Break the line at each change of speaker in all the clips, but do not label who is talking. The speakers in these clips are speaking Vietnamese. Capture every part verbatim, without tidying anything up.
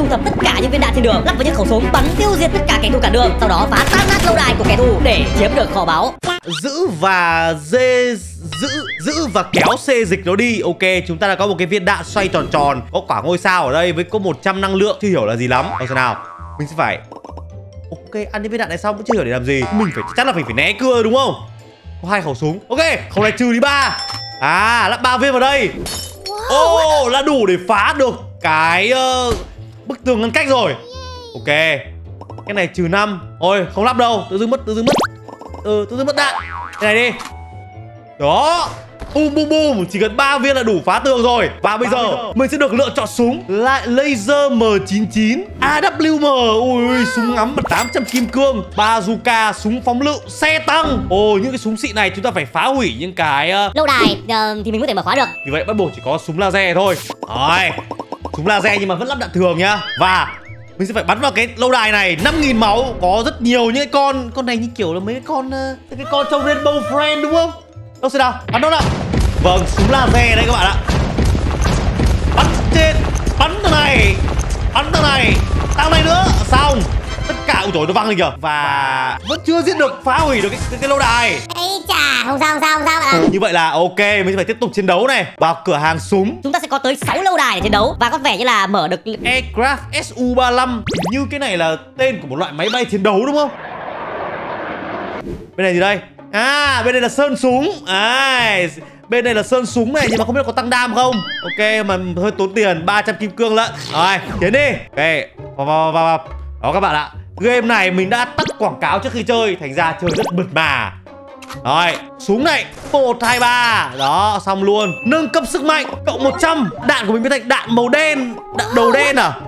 thu thập tất cả những viên đạn trên đường, lắp vào những khẩu súng, bắn tiêu diệt tất cả kẻ thù cản đường, sau đó phá tan nát lâu đài của kẻ thù để chiếm được kho báu.
Giữ và dê giữ giữ và kéo xê dịch nó đi. Ok, chúng ta đã có một cái viên đạn xoay tròn tròn, có quả ngôi sao ở đây với có một trăm năng lượng, chưa hiểu là gì lắm. Đâu xem nào, mình sẽ phải ok ăn những viên đạn này xong cũng chưa hiểu để làm gì. Mình phải chắc là mình phải né cưa đúng không? Có hai khẩu súng. Ok, khẩu này trừ đi ba. À, lắp ba viên vào đây. Ô, oh, là đủ để phá được cái uh, bức tường ngăn cách rồi. Ok, cái này trừ năm. Ôi, không lắp đâu, tự dưng mất, tự dưng mất. Ừ, tự dưng mất đạn. Cái này đi. Đó. Bum bum bum, chỉ cần ba viên là đủ phá tường rồi. Và bây giờ mình sẽ được lựa chọn súng lại laser M chín chín A W M. Ui, súng ngắm tám trăm kim cương, bazooka, súng phóng lựu, xe tăng. Ồ, những cái súng xịn này chúng ta phải phá hủy những cái uh...
lâu đài uh, thì mình có thể mở khóa được.
Vì vậy bắt buộc chỉ có súng laser thôi. Rồi, súng laser nhưng mà vẫn lắp đạn thường nhá. Và mình sẽ phải bắn vào cái lâu đài này. Năm nghìn máu. Có rất nhiều những cái con. Con này như kiểu là mấy cái con uh, cái con trong Rainbow Friend đúng không? Đâu xem nào, bắn đâu nào. Vâng, súng laser đây các bạn ạ. Bắn trên, bắn thằng này, bắn thằng này, thằng này nữa. Xong. Tất cả, ui trời, nó văng lên kìa. Và vẫn chưa giết được, phá hủy được cái, cái, cái lâu đài.
Ây chà, không sao, không sao, không sao bạn ạ.
Như vậy là ok, mình sẽ phải tiếp tục chiến đấu này. Vào cửa hàng súng.
Chúng ta sẽ có tới sáu lâu đài để chiến đấu. Và có vẻ như là mở được
Aircraft S U ba lăm. Như cái này là tên của một loại máy bay chiến đấu đúng không? Bên này gì đây? À, bên đây là sơn súng. À, bên này là sơn súng này, nhưng mà không biết có tăng đam không. Ok, mà hơi tốn tiền, ba trăm kim cương lận. Rồi, tiến đi. Ok, vào, vào, vào, vào. Đó các bạn ạ. Game này mình đã tắt quảng cáo trước khi chơi, thành ra chơi rất mượt mà. Rồi, súng này, một, hai, ba. Đó, xong luôn. Nâng cấp sức mạnh, cộng một trăm. Đạn của mình biến thành đạn màu đen. Đạn đầu đen à?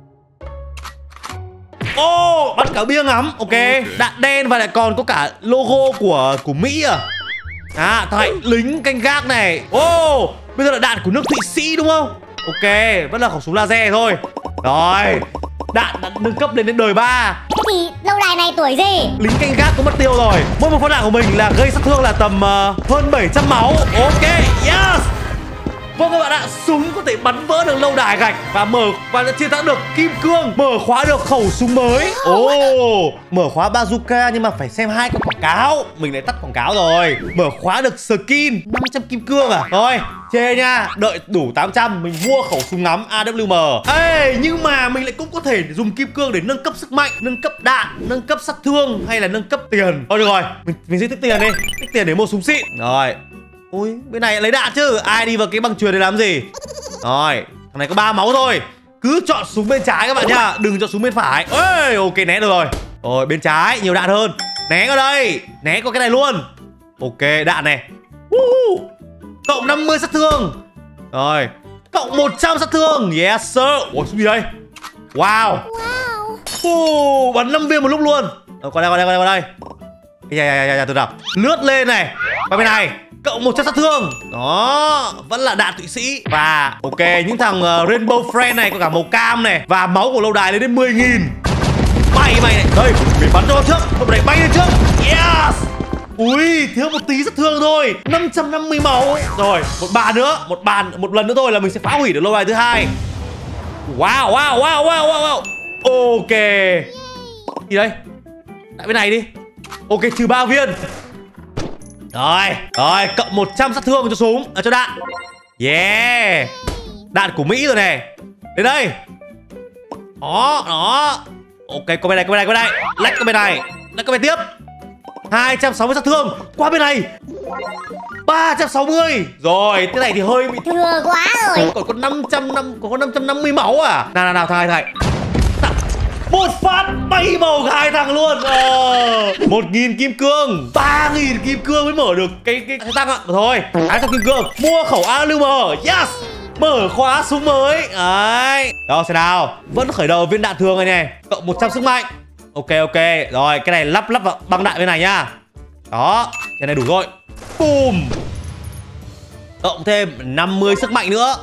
Ô, oh, bắn cả bia ngắm. Ok, đạn đen và lại còn có cả logo của của Mỹ à? À, thầy lính canh gác này. Ô, oh, bây giờ là đạn của nước Thụy Sĩ đúng không? Ok, vẫn là khẩu súng laser thôi. Rồi, đạn đã nâng cấp lên đến đời ba.
Thế thì lâu đài này tuổi gì?
Lính canh gác có mất tiêu rồi. Mỗi một phát đạn của mình là gây sát thương là tầm uh, hơn bảy trăm máu. Ok, yes. Vâng các bạn ạ, súng có thể bắn vỡ được lâu đài gạch và mở và đã chiến thắng được kim cương, mở khóa được khẩu súng mới. Ồ, oh, mở khóa bazooka nhưng mà phải xem hai cái quảng cáo. Mình lại tắt quảng cáo rồi. Mở khóa được skin năm trăm kim cương à? Thôi, chê nha, đợi đủ tám trăm mình mua khẩu súng ngắm A W M. Ê, nhưng mà mình lại cũng có thể dùng kim cương để nâng cấp sức mạnh, nâng cấp đạn, nâng cấp sát thương hay là nâng cấp tiền. Thôi được rồi, mình mình sẽ tích tiền đi, tích tiền để mua súng xịn. Rồi. Ui, bên này lấy đạn chứ. Ai đi vào cái băng chuyền để làm gì. Rồi, thằng này có ba máu thôi. Cứ chọn súng bên trái các bạn nha, đừng chọn súng bên phải. Ê, ok, né được rồi. Rồi, bên trái, nhiều đạn hơn. Né vào đây, né qua cái này luôn. Ok, đạn này. uh, Cộng năm mươi sát thương. Rồi, cộng một trăm sát thương. Yes sir. Ủa, súng gì đây? Wow, wow. uh, bắn năm viên một lúc luôn. Rồi, qua đây, qua đây, qua đây, qua đây. Dạ, dạ, dạ, dạ, từ nào. Lướt lên này. Qua bên này. Cộng một trăm sát thương. Đó, vẫn là đạn Thụy Sĩ. Và ok, những thằng uh, Rainbow Friend này có cả màu cam này. Và máu của lâu đài lên đến mười nghìn. Bay mày này. Đây, mình bắn cho nó trước. Không này bay lên trước. Yes. Ui, thiếu một tí sát thương thôi. Năm trăm năm mươi máu. Rồi, một bàn nữa. Một bàn, một lần nữa thôi là mình sẽ phá hủy được lâu đài thứ hai. Wow, wow, wow, wow, wow, wow. Ok. Gì đây? Tại bên này đi. Ok, trừ ba viên. Rồi, rồi, cộng một trăm sát thương cho súng, à, cho đạn. Yeah. Đạn của Mỹ rồi này. Đến đây. Đó, đó. Ok, qua bên này, qua bên này, qua bên này. Lách qua bên này, lách qua bên tiếp. hai trăm sáu mươi sát thương. Qua bên này ba trăm sáu mươi. Rồi, thế này thì hơi bị
thừa quá rồi.
Còn có năm trăm năm, còn có năm trăm năm mươi máu à. Nào, nào, nào, thằng này, thằng một phát bay bầu hai thằng luôn. ờ. Một nghìn kim cương, ba nghìn kim cương mới mở được cái cái, cái tăng ạ. Thôi, hai trăm kim cương, mua khẩu A W M. Yes, mở khóa súng mới. Đấy, đó xem nào. Vẫn khởi đầu viên đạn thường này này. Cộng một trăm sức mạnh. Ok, ok. Rồi, cái này lắp lắp vào băng đạn bên này nhá. Đó, cái này đủ rồi. Boom. Cộng thêm năm mươi sức mạnh nữa.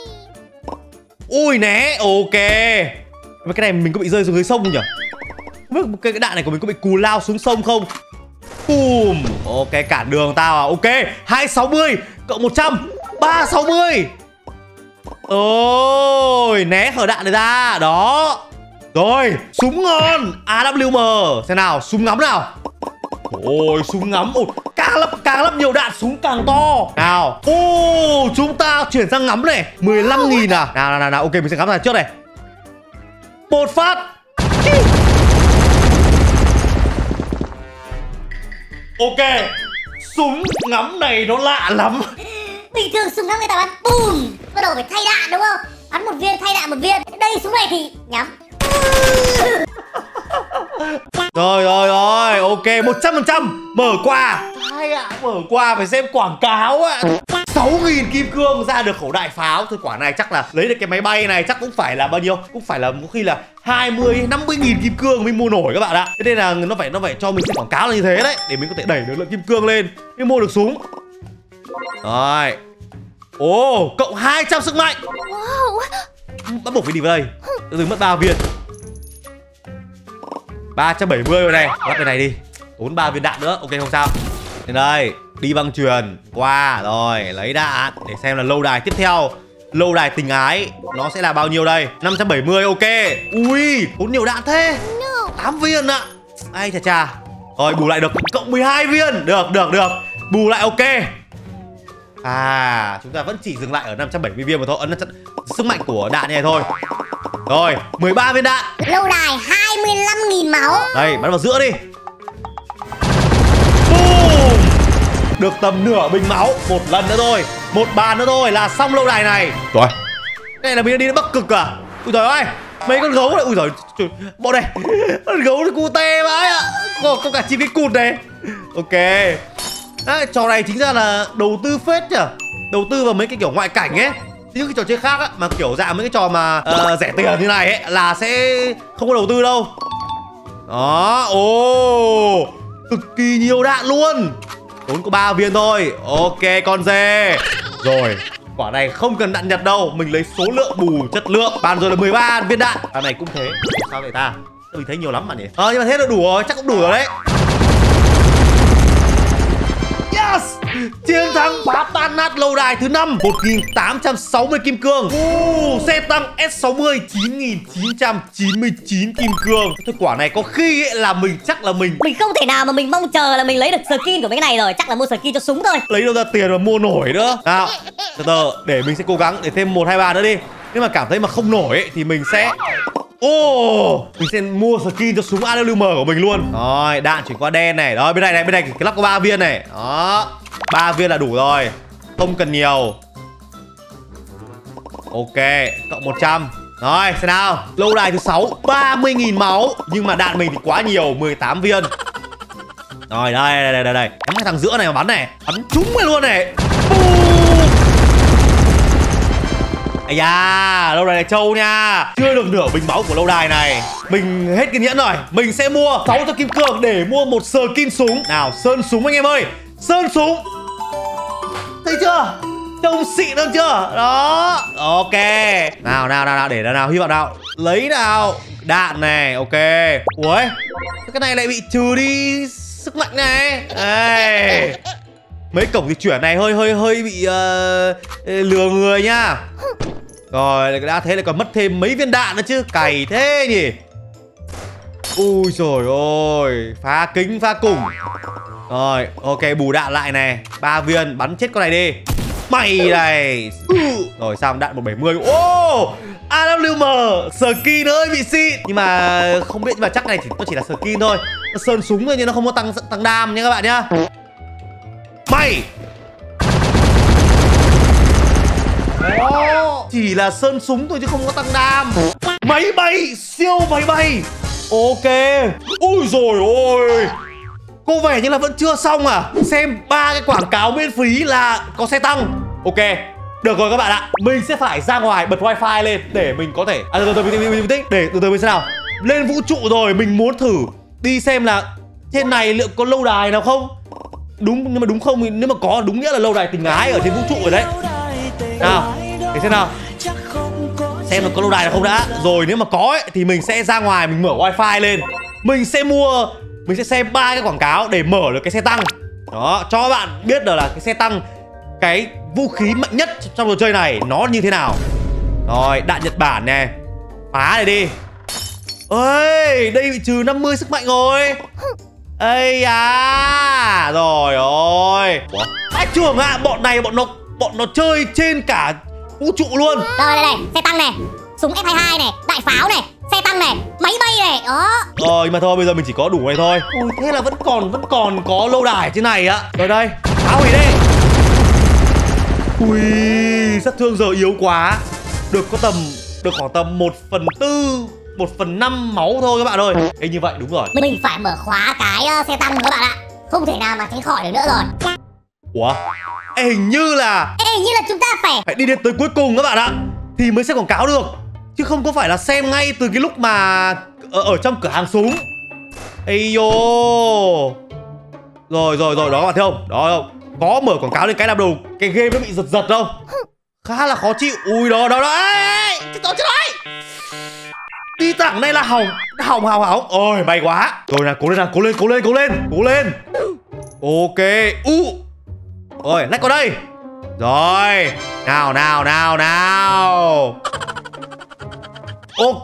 Ui, né. Ok. Mà cái này mình có bị rơi xuống dưới sông không nhỉ? Không biết cái, cái đạn này của mình có bị cù lao xuống sông không? Boom. Ok, cản đường tao à. Ok, hai trăm sáu mươi cộng một trăm, ba trăm sáu mươi. Ôi, né hở đạn này ra. Đó. Rồi, súng ngon. a vê em. Xem nào, súng ngắm nào. Ôi, súng ngắm. Ôi, càng lắp càng lắp nhiều đạn súng càng to. Nào. Ô, chúng ta chuyển sang ngắm này. mười lăm nghìn à. Nào nào nào, nào. Ok, mình sẽ ngắm này trước này. Một phát. Ok. Súng ngắm này nó lạ lắm.
Bình thường súng ngắm người ta bắn bùm, bắt đầu phải thay đạn đúng không? Bắn một viên thay đạn một viên. Đây súng này thì nhắm.
Rồi rồi rồi, ok, một trăm phần trăm. Mở quà. Hai ạ, mở quà phải xem quảng cáo ạ. Sáu nghìn kim cương ra được khẩu đại pháo. Thôi quả này chắc là lấy được cái máy bay này chắc cũng phải là bao nhiêu? Cũng phải là có khi là hai mươi, năm mươi nghìn kim cương mới mua nổi các bạn ạ. Thế nên là nó phải nó phải cho mình xem quảng cáo là như thế đấy, để mình có thể đẩy được lượng kim cương lên mới mua được súng. Rồi. Ồ, cộng hai trăm sức mạnh.
Wow.
Bắt buộc phải đi vào đây. Tự dưng mất ba viên. ba trăm bảy mươi rồi này. Lắp cái này đi. Tốn ba viên đạn nữa. Ok không sao. Đến đây. Đi băng chuyền. Qua. Rồi. Lấy đạn. Để xem là lâu đài tiếp theo. Lâu đài tình ái. Nó sẽ là bao nhiêu đây? năm trăm bảy mươi. Ok. Ui. Tốn nhiều đạn thế. tám viên ạ. Ai chà chà. Rồi bù lại được cộng mười hai viên. Được được được. Bù lại ok. À, chúng ta vẫn chỉ dừng lại ở năm trăm bảy mươi viên mà thôi. Ấn sức mạnh của đạn này thôi. Rồi, mười ba viên đạn.
Lâu đài hai mươi lăm nghìn máu.
Đây, bắn vào giữa đi. Boom. Được tầm nửa bình máu. Một lần nữa thôi. Một bàn nữa thôi là xong lâu đài này. Rồi. Đây là mình đi đến Bắc Cực à? Ui trời ơi. Mấy con gấu này. Ui trời, trời. Bọn này. Con gấu nó cute vãi ạ. Có, có cả chín cái cụt này. Ok. Đấy, trò này chính ra là đầu tư phết nhỉ. Đầu tư vào mấy cái kiểu ngoại cảnh ấy. Những cái trò chơi khác á, mà kiểu dạng mấy cái trò mà uh, rẻ tiền như này ấy là sẽ không có đầu tư đâu. Đó, ồ, cực kỳ nhiều đạn luôn. Tốn có ba viên thôi. Ok con dê. Rồi, quả này không cần đạn nhật đâu. Mình lấy số lượng bù chất lượng. Bàn rồi là mười ba viên đạn. Bàn này cũng thế. Sao vậy ta? Mình thấy nhiều lắm mà nhỉ. Ờ nhưng mà thế là đủ rồi, chắc cũng đủ rồi đấy. Yes! Chiến thắng phá tan nát lâu đài thứ năm. Một nghìn tám trăm sáu mươi kim cương. uh, Xe tăng S sáu mươi chín nghìn chín trăm chín mươi chín kim cương. Thôi quả này có khi ấy là mình chắc là mình
Mình không thể nào mà mình mong chờ là mình lấy được skin của mấy cái này rồi. Chắc là mua skin cho súng thôi.
lấy đâu ra tiền mà mua nổi nữa. Nào, từ từ để mình sẽ cố gắng để thêm một hai ba nữa đi. Nếu mà cảm thấy mà không nổi ấy, thì mình sẽ Ồ, oh, mình sẽ mua skin cho súng a vê em của mình luôn. Rồi, đạn chuyển qua đen này. Rồi, bên này này, bên này cái lắp có ba viên này. Đó, ba viên là đủ rồi. Không cần nhiều. Ok, cộng một trăm. Rồi, xem nào. Lâu đài thứ sáu, ba mươi nghìn máu. Nhưng mà đạn mình thì quá nhiều, mười tám viên. Rồi, đây, đây, đây, đây, đây. Nhắm cái thằng giữa này mà bắn này. Bắn trúng mày luôn này. Ây da, lâu đài này trâu nha. Chưa được nửa bình máu của lâu đài này. Mình hết kiên nhẫn rồi. Mình sẽ mua sáu trăm kim cương để mua một skin súng. Nào, sơn súng anh em ơi. Sơn súng. Thấy chưa? Trông xịn hơn chưa? Đó. Ok. Nào, nào, nào, nào. Để nào, nào. Hy vọng nào. Lấy nào. Đạn này. Ok. Ui, cái này lại bị trừ đi sức mạnh này. Đây. Mấy cổng di chuyển này hơi hơi hơi bị uh, lừa người nha. Rồi đã thế lại còn mất thêm mấy viên đạn nữa chứ. Cày thế nhỉ. Ui trời ơi. Phá kính phá cùng. Rồi ok bù đạn lại này. Ba viên bắn chết con này đi. Mày này. Rồi xong đạn một trăm bảy mươi. Ô oh, a vê em skin ơi bị xịn. Nhưng mà không biết, nhưng mà chắc này thì nó chỉ là skin thôi. Nó sơn súng thôi nhưng nó không có tăng tăng đam nha các bạn nhá. Mày oh, chỉ là sơn súng thôi chứ không có tăng đam. Máy bay, siêu máy bay. Ok. Ui rồi ôi. Có vẻ như là vẫn chưa xong à. Xem ba cái quảng cáo miễn phí là có xe tăng. Ok. Được rồi các bạn ạ. Mình sẽ phải ra ngoài bật wifi lên để mình có thể à, từ từ mình bình tĩnh. Để từ từ mình xem nào. Lên vũ trụ rồi mình muốn thử đi xem là trên này liệu có lâu đài nào không. Đúng, nhưng mà đúng không thì nếu mà có đúng nghĩa là lâu đài tình ái ở trên vũ trụ rồi đấy. Nào, để xem nào. Xem là có lâu đài nào không đã. Rồi nếu mà có ấy, thì mình sẽ ra ngoài mình mở wifi lên. Mình sẽ mua, mình sẽ xem ba cái quảng cáo để mở được cái xe tăng. Đó, cho các bạn biết được là cái xe tăng, cái vũ khí mạnh nhất trong trò chơi này nó như thế nào. Rồi, đạn Nhật Bản nè. Phá này đi. Ơi, đây bị trừ năm mươi sức mạnh rồi. Ây à. Rồi ôi. Ủa? Trường ạ, à, bọn này bọn nó bọn nó chơi trên cả vũ trụ luôn.
Rồi đây này, xe tăng này, súng F hai mươi hai này, đại pháo này, xe tăng này, máy bay này, đó.
Ờ nhưng mà thôi bây giờ mình chỉ có đủ này thôi. Ui thế là vẫn còn vẫn còn có lâu đài trên này á. Rồi đây, phá hủy đi. Ui, sát thương giờ yếu quá. Được có tầm được khoảng tầm một phần tư, một phần năm máu thôi các bạn ơi. Ê như vậy đúng rồi.
Mình phải mở khóa cái uh, xe tăng các bạn ạ. Không thể nào mà tránh khỏi được nữa rồi.
Ủa? Ê, hình như là
Ê, hình như là chúng ta phải
phải đi đến tới cuối cùng các bạn ạ thì mới xem quảng cáo được. Chứ không có phải là xem ngay từ cái lúc mà ở, ở trong cửa hàng súng. Ây yo. Rồi rồi rồi đó các bạn thấy không? Đó không? Có mở quảng cáo lên cái làm đầu cái game nó bị giật giật đâu. Khá là khó chịu. Ui đó đó đó. Ê, chết rồi chết rồi. Đi thẳng này là hỏng hỏng hỏng hỏng. Ôi may quá. Rồi nào cố lên nào cố lên cố lên cố lên cố lên. Ok. U. Rồi lách qua đây. Rồi. Nào nào nào nào. Ok.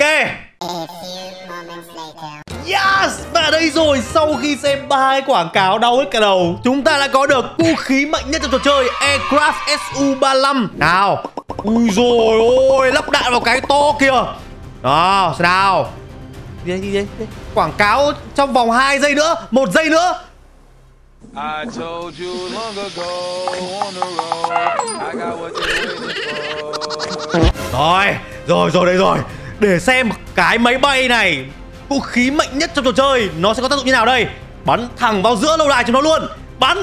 Yes, và đây rồi, sau khi xem ba cái quảng cáo đau hết cả đầu, chúng ta đã có được vũ khí mạnh nhất trong trò chơi Aircraft S U ba lăm. Nào. Ui rồi ôi, lắp đạn vào cái to kìa. Đó, xem nào. Gì đấy, gì đấy, quảng cáo trong vòng hai giây nữa, một giây nữa. I told you long ago on the road, I got what you're waiting for. Rồi, rồi rồi đây rồi. Để xem cái máy bay này, vũ khí mạnh nhất trong trò chơi, nó sẽ có tác dụng như nào đây. Bắn thẳng vào giữa lâu đài chúng nó luôn. Bắn.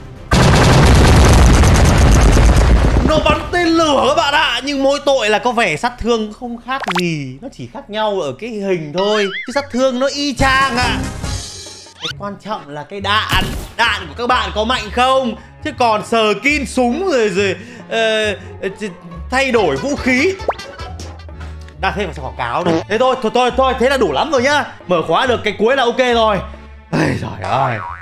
Nó bắn tên lửa các bạn ạ. Nhưng mỗi tội là có vẻ sát thương không khác gì. Nó chỉ khác nhau ở cái hình thôi, chứ sát thương nó y chang ạ. Cái quan trọng là cái đạn. Đạn của các bạn có mạnh không. Chứ còn skin súng rồi rồi uh, thay đổi vũ khí đã thêm vào quảng cáo rồi. Thế thôi, thôi thôi thôi thế là đủ lắm rồi nhá. Mở khóa được cái cuối là ok rồi. Ây trời ơi.